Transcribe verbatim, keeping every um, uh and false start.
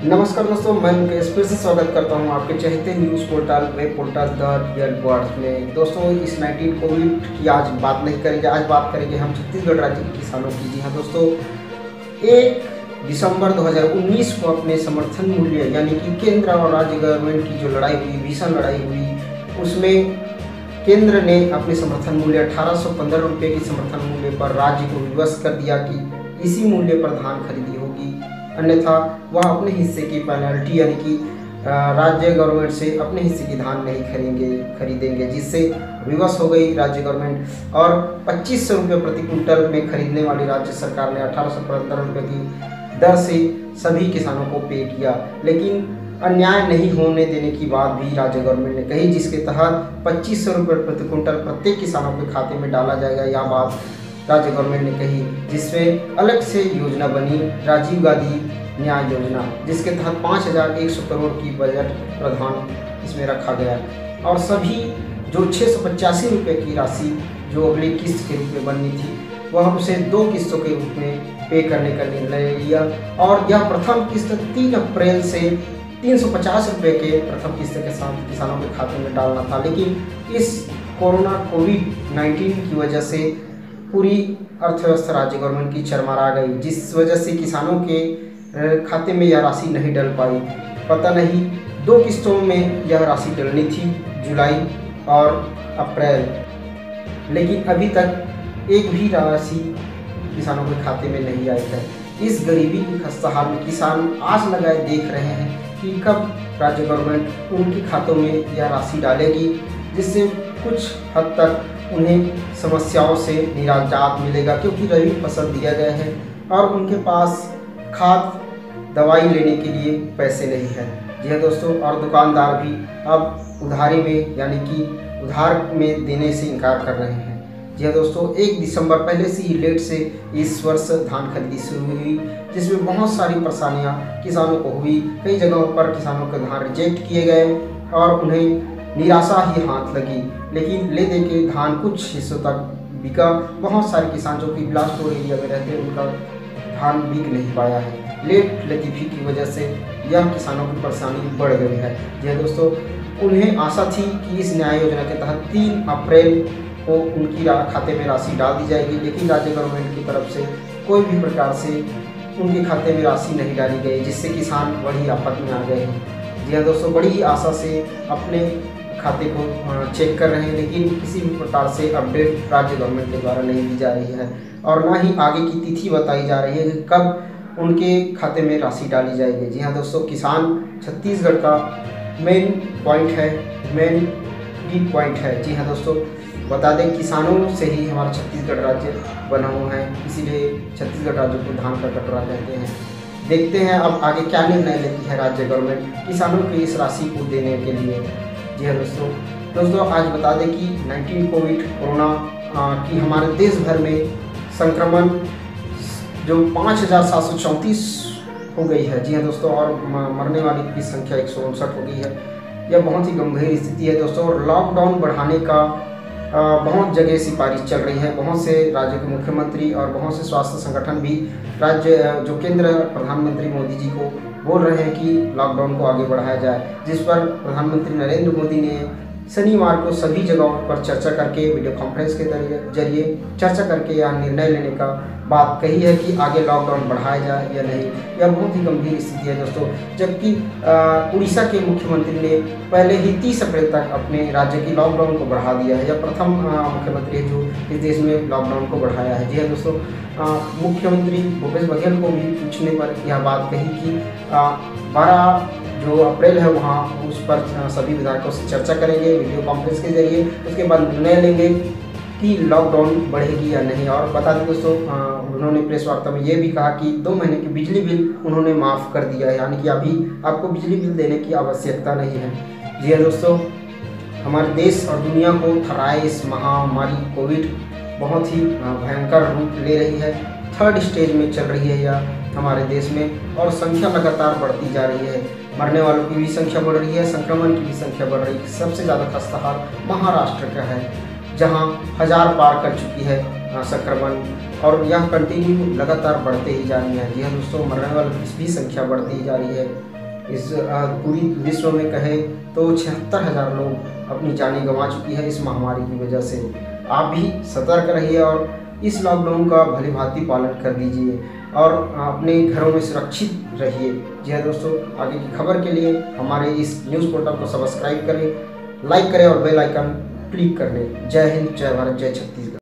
नमस्कार दोस्तों, मैं मुकेश फिर से स्वागत करता हूं आपके चहेते news portal web portal the real world में। दोस्तों, इस नाइनटीन कोविड की आज बात नहीं करेंगे, आज बात करेंगे हम छत्तीसगढ़ राज्य के किसानों की। जी हाँ दोस्तों, एक दिसंबर दो हज़ार उन्नीस को अपने समर्थन मूल्य यानी कि केंद्र और राज्य गवर्नमेंट की जो लड़ाई हुई, भीषण लड़ाई हुई, उसमें केंद्र ने अपने समर्थन मूल्य अठारह सौ पंद्रह रुपये की समर्थन मूल्य पर राज्य को विवश कर दिया कि इसी मूल्य पर धान खरीदी होगी, अन्यथा वह अपने हिस्से की पेनल्टी यानी कि राज्य गवर्नमेंट से अपने हिस्से की धान नहीं खरीदेंगे खरीदेंगे जिससे विवश हो गई राज्य गवर्नमेंट और पच्चीस सौ रुपये प्रति क्विंटल में खरीदने वाली राज्य सरकार ने अठारह सौ पंद्रह रुपये की दर से सभी किसानों को पे किया। लेकिन अन्याय नहीं होने देने की बात भी राज्य गवर्नमेंट ने कही, जिसके तहत पच्चीस सौ रुपये प्रति क्विंटल प्रत्येक किसानों के खाते में डाला जाएगा। यह बात राज्य गवर्नमेंट ने कही, जिसमें अलग से योजना बनी राजीव गांधी न्याय योजना, जिसके तहत पाँच हज़ार एक सौ करोड़ की बजट प्रावधान इसमें रखा गया और सभी जो छः सौ पचासी रुपये की राशि जो अगली किस्त के रूप में बननी थी, वह उसे दो किस्तों के रूप में पे करने का निर्णय लिया और यह प्रथम किस्त तीन अप्रैल से तीन सौ पचास रुपये के प्रथम किस्त के साथ किसानों के खाते में डालना था। लेकिन इस कोरोना कोविड नाइन्टीन की वजह से पूरी अर्थव्यवस्था राज्य गवर्नमेंट की चरमरा गई, जिस वजह से किसानों के खाते में यह राशि नहीं डल पाई। पता नहीं दो किस्तों में यह राशि डलनी थी, जुलाई और अप्रैल, लेकिन अभी तक एक भी राशि किसानों के खाते में नहीं आई है। इस गरीबी की खस्ता हाल में किसान आस लगाए देख रहे हैं कि कब राज्य गवर्नमेंट उनके खातों में यह राशि डालेगी, जिससे कुछ हद तक उन्हें समस्याओं से निजात मिलेगा, क्योंकि रबी फसल दिया गया है और उनके पास खाद दवाई लेने के लिए पैसे नहीं है। जी हाँ दोस्तों, और दुकानदार भी अब उधारी में यानी कि उधार में देने से इनकार कर रहे हैं। जी हाँ दोस्तों, एक दिसंबर पहले से ही लेट से इस वर्ष धान खरीदी शुरू हुई, जिसमें बहुत सारी परेशानियां किसानों को हुई। कई जगहों पर किसानों के धान रिजेक्ट किए गए और उन्हें निराशा ही हाथ लगी, लेकिन ले दे के धान कुछ हिस्सों तक बिका। बहुत सारे किसान जो कि बिलासपुर एरिया में रहते हैं, उनका धान बिक नहीं पाया है। लेट लतीफ़ी की वजह से यह किसानों की परेशानी बढ़ गई है। जी हाँ दोस्तों, उन्हें आशा थी कि इस न्याय योजना के तहत तीन अप्रैल को उनकी खाते में राशि डाल दी जाएगी, लेकिन राज्य गवर्नमेंट की तरफ से कोई भी प्रकार से उनके खाते में राशि नहीं डाली गई, जिससे किसान बड़ी आफत में आ गए हैं। जी हाँ दोस्तों, बड़ी ही आशा से अपने खाते को चेक कर रहे हैं, लेकिन किसी भी प्रकार से अपडेट राज्य गवर्नमेंट के द्वारा नहीं दी जा रही है और ना ही आगे की तिथि बताई जा रही है कि कब उनके खाते में राशि डाली जाएगी। जी हाँ दोस्तों, किसान छत्तीसगढ़ का मेन पॉइंट है, मेन की पॉइंट है। जी हाँ दोस्तों, बता दें किसानों से ही हमारा छत्तीसगढ़ राज्य बना हुआ है, इसीलिए छत्तीसगढ़ राज्य को धान का कटोरा कहते हैं। देखते हैं अब आगे क्या निर्णय लेती है राज्य गवर्नमेंट किसानों की इस राशि को देने के लिए। जी हाँ दोस्तों दोस्तों आज बता दें कि नाइनटीन कोविड कोरोना की हमारे देश भर में संक्रमण जो पाँच हज़ार सात सौ चौंतीस हो गई है। जी हाँ दोस्तों, और मरने वाली की संख्या एक सौ उनसठ हो गई है। यह बहुत ही गंभीर स्थिति है दोस्तों, और लॉकडाउन बढ़ाने का बहुत जगह सिफारिश चल रही है। बहुत से राज्यों के मुख्यमंत्री और बहुत से स्वास्थ्य संगठन भी राज्य जो केंद्र प्रधानमंत्री मोदी जी को बोल रहे हैं कि लॉकडाउन को आगे बढ़ाया जाए, जिस पर प्रधानमंत्री नरेंद्र मोदी ने शनिवार को सभी जगहों पर चर्चा करके वीडियो कॉन्फ्रेंस के जरिए चर्चा करके यह निर्णय लेने का बात कही है कि आगे लॉकडाउन बढ़ाया जाए या नहीं। यह बहुत ही गंभीर स्थिति है दोस्तों, जबकि उड़ीसा के मुख्यमंत्री ने पहले ही तीस अप्रैल तक अपने राज्य की लॉकडाउन को बढ़ा दिया है। यह प्रथम मुख्यमंत्री है जो इस देश में लॉकडाउन को बढ़ाया है। जी हाँ दोस्तों, मुख्यमंत्री भूपेश बघेल को भी पूछने पर यह बात कही कि बारह जो अप्रैल है वहाँ उस पर सभी विधायकों से चर्चा करेंगे वीडियो कॉन्फ्रेंस के जरिए, उसके बाद निर्णय लेंगे कि लॉकडाउन बढ़ेगी या नहीं। और बता दें दोस्तों, उन्होंने प्रेस वार्ता में ये भी कहा कि दो महीने की बिजली बिल उन्होंने माफ़ कर दिया है, यानी कि अभी आपको बिजली बिल देने की आवश्यकता नहीं है। जी हाँ दोस्तों, हमारे देश और दुनिया को थराए इस महामारी कोविड बहुत ही भयंकर रूप ले रही है। थर्ड स्टेज में चल रही है यह हमारे देश में, और संख्या लगातार बढ़ती जा रही है। मरने वालों की भी संख्या बढ़ रही है, संक्रमण की भी संख्या बढ़ रही है। सबसे ज़्यादा खस्ता हाल महाराष्ट्र का है, जहां हजार पार कर चुकी है संक्रमण, और यह कंटिन्यू लगातार बढ़ते ही जा रही है। जी हाँ दोस्तों, मरने वालों की भी संख्या बढ़ती ही जा रही है। इस पूरी विश्व में कहे तो छिहत्तर हज़ार लोग अपनी जानें गंवा चुकी है इस महामारी की वजह से। आप भी सतर्क रहिए और इस लॉकडाउन का भली भांति पालन कर दीजिए और अपने घरों में सुरक्षित रहिए। जी हाँ दोस्तों, आगे की खबर के लिए हमारे इस न्यूज़ पोर्टल को सब्सक्राइब करें, लाइक करें और बेल आइकन क्लिक कर लें। जय हिंद, जय भारत, जय छत्तीसगढ़।